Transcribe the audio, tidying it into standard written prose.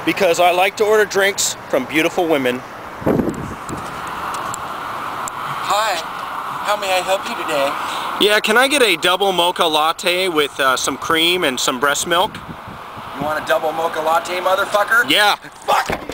because I like to order drinks from beautiful women. Hi, how may I help you today? Yeah, can I get a double mocha latte with some cream and some breast milk? You want a double mocha latte, motherfucker? Yeah. Fuck!